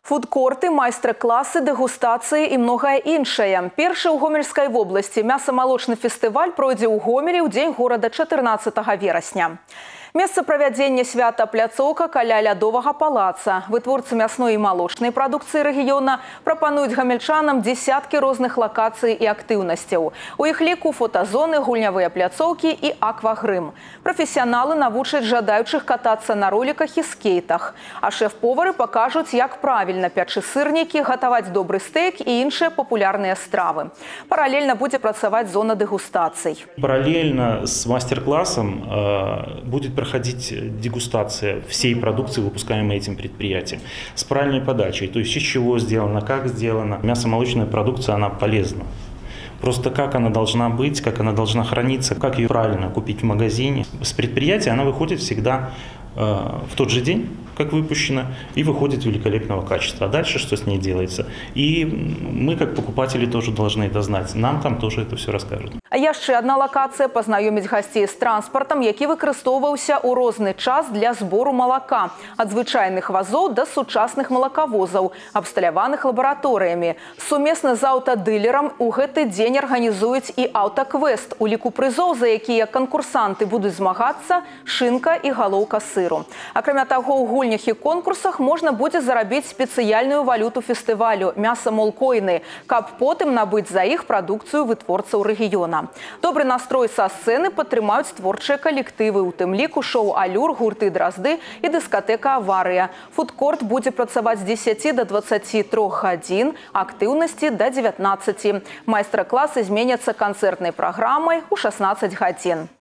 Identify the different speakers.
Speaker 1: Фудкорты, майстар-классы, дэгустацыі і многае іншае. Першы ў Гомельскай вобласці мяса-малочны фестываль пройдзе ў Гомелі ў дзень горада 14 верасня. Месца правядзення свята пляцоўка каля лядовага палаца. Вытворцы мясной і малочнай прадукцыі рэгіёна прапануюць гамельчанам дзесяткі розных лакацый і актыўнасцяў. У іх ліку фотазоны, гульнявыя пляцоўкі і аквагрым. Прафесіяналы навучаць жадаючых катацца на роліках і скейтах. А шэф-повары пакажуць, як правільна пячы сырнікі, гатаваць добры стэйк і іншыя папулярныя стравы. Паралельна будзе працаваць зона дэгустацый.
Speaker 2: Параллельно с мастер-классом будет проходить дегустация всей продукции, выпускаемой этим предприятием, с правильной подачей, то есть из чего сделано, как сделано. Мясо-молочная продукция, она полезна. Просто как она должна быть, как она должна храниться, как ее правильно купить в магазине. С предприятия она выходит всегда в тот же день, как выпущена, и выходит великолепного качества. А дальше что с ней делается? И мы, как покупатели, тоже должны это знать. Нам там тоже это все расскажут.
Speaker 1: А яшчэ одна локацыя пазнаёміць гасцей з транспартам, які выкарыстоўваўся ў розны час для збору малака. Ад звычайных вазоў да сучасных малакавозаў, абсталяваных лабараторыямі. Сумесна з аўтадылерам у гэты дзень арганізуюць і аўтаквест. У ліку прызоў, за якія канкурсанты будуць змагацца, шынка і галоўка сыру. Акрамя таго, у гульнях і конкурсах можна будзе зарабіць спецыяльную валюту фестывалю – мяса молкойны, каб потым набыць за іх прадукцыю вытворцаў рэгіёна. Добры настрой са сцэны падтрымаюць творчыя калектывы, у тым ліку шоу «Алюр», гурты «Дразды» і дыскатэка «Аварыя». Фудкорт будзе працаваць з 10 до 23 гадзін, актыўнасці до 19. Майстар-класы зменяцца канцэртнай праграмай у 16 гадзін.